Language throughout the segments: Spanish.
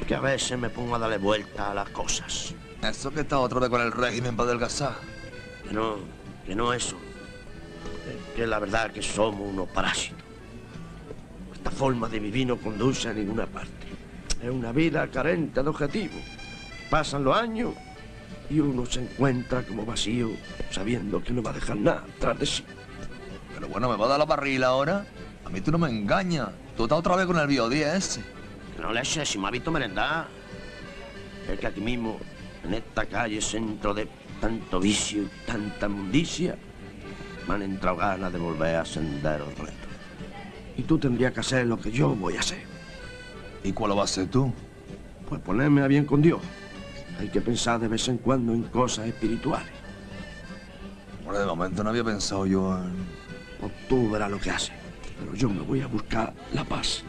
que a veces me pongo a darle vuelta a las cosas. Eso que está otra vez con el régimen para adelgazar. Que no eso. Que la verdad que somos unos parásitos. Esta forma de vivir no conduce a ninguna parte. Es una vida carente de objetivos. Pasan los años y uno se encuentra como vacío, sabiendo que no va a dejar nada tras de sí. Pero bueno, ¿me va a dar la barrila ahora? A mí tú no me engañas. Tú estás otra vez con el biodía ese. Que no le eches, si me ha visto merendar. Es que aquí mismo, en esta calle, centro de tanto vicio y tanta mundicia, me han entrado ganas de volver a ascender el reto. Y tú tendrías que hacer lo que yo voy a hacer. ¿Y cuál lo vas a hacer tú? Pues ponerme a bien con Dios. Hay que pensar de vez en cuando en cosas espirituales. Bueno, de momento no había pensado yo en... Pues tú verás lo que haces. Pero yo me voy a buscar la paz.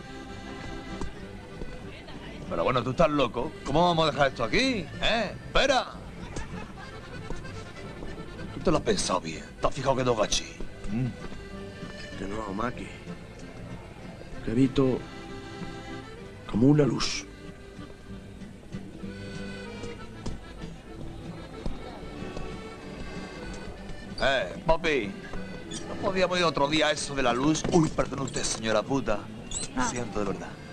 Pero bueno, tú estás loco. ¿Cómo vamos a dejar esto aquí? ¡Espera! Tú te lo has pensado bien. ¿Te has fijado que dos gachis? Que no, Maki. Que he visto como una luz. Papi. ¿No podíamos ir otro día a eso de la luz? Uy, perdón usted, señora puta. Lo siento, de verdad.